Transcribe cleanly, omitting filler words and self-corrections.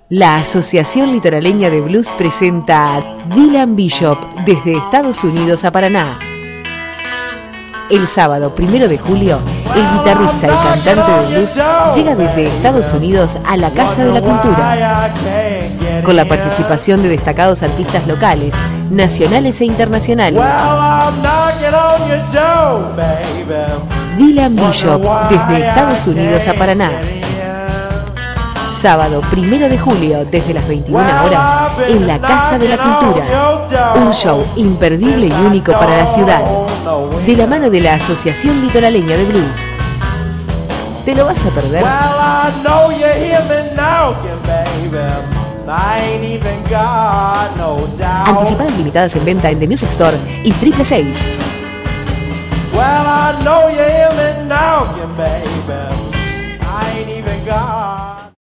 La Asociación Litoraleña de Blues presenta a Dylan Bishop desde Estados Unidos a Paraná. El sábado 1 de julio, el guitarrista y cantante de blues llega desde Estados Unidos a la Casa de la Cultura, con la participación de destacados artistas locales, nacionales e internacionales. Dylan Bishop desde Estados Unidos a Paraná. Sábado 1 de julio, desde las 21 horas, en la Casa de la Cultura. Un show imperdible y único para la ciudad, de la mano de la Asociación Litoraleña de Blues. ¿Te lo vas a perder? Anticipadas limitadas en venta en The Music Store y 666.